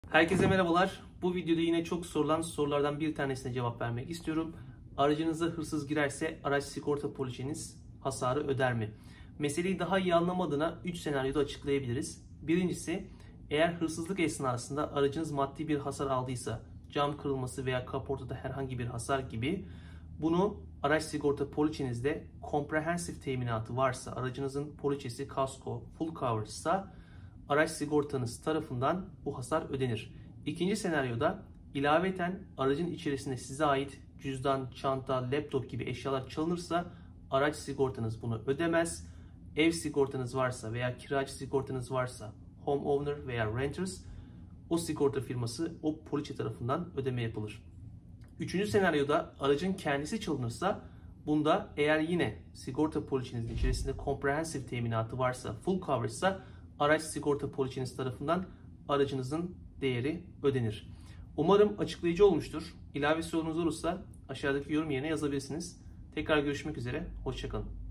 Herkese merhabalar. Bu videoda yine çok sorulan sorulardan bir tanesine cevap vermek istiyorum. Aracınıza hırsız girerse araç sigorta poliçeniz hasarı öder mi? Meseleyi daha iyi anlamak adına 3 senaryoda açıklayabiliriz. Birincisi, eğer hırsızlık esnasında aracınız maddi bir hasar aldıysa, cam kırılması veya kaportada herhangi bir hasar gibi, bunu araç sigorta poliçenizde comprehensive teminatı varsa, aracınızın poliçesi kasko, full cover ise araç sigortanız tarafından bu hasar ödenir. İkinci senaryoda ilaveten aracın içerisinde size ait cüzdan, çanta, laptop gibi eşyalar çalınırsa araç sigortanız bunu ödemez. Ev sigortanız varsa veya kiracı sigortanız varsa, homeowner veya renters, o sigorta firması o poliçe tarafından ödeme yapılır. Üçüncü senaryoda aracın kendisi çalınırsa, bunda eğer yine sigorta poliçenizin içerisinde comprehensive teminatı varsa, full cover ise araç sigorta poliçeniz tarafından aracınızın değeri ödenir. Umarım açıklayıcı olmuştur. İlave sorunuz olursa aşağıdaki yorum yerine yazabilirsiniz. Tekrar görüşmek üzere. Hoşça kalın.